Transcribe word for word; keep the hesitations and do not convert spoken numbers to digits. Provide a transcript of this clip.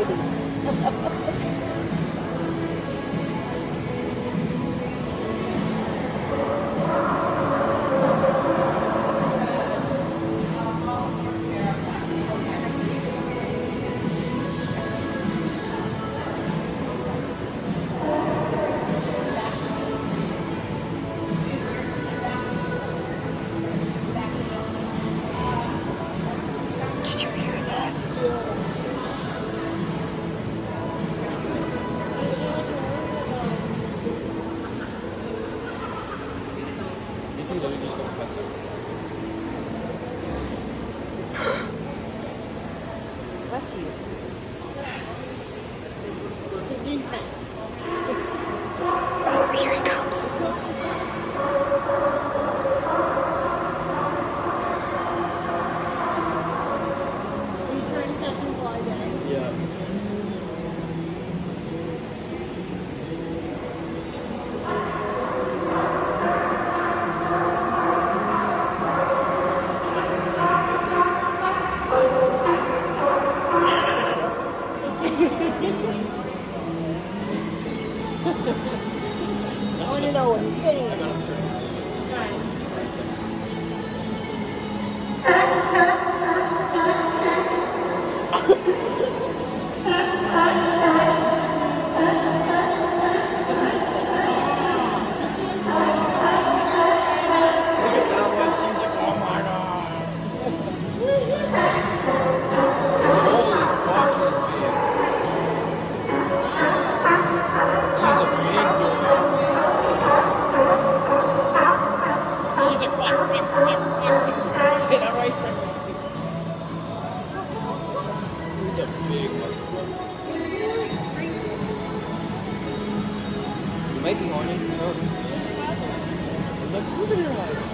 baby. Did you hear that? Bless you. It's intense. Oh, here he comes. Are you trying to catch him while I get it? Yeah. I want to know what he's saying. You might be horny. Who knows? Look, look at her eyes.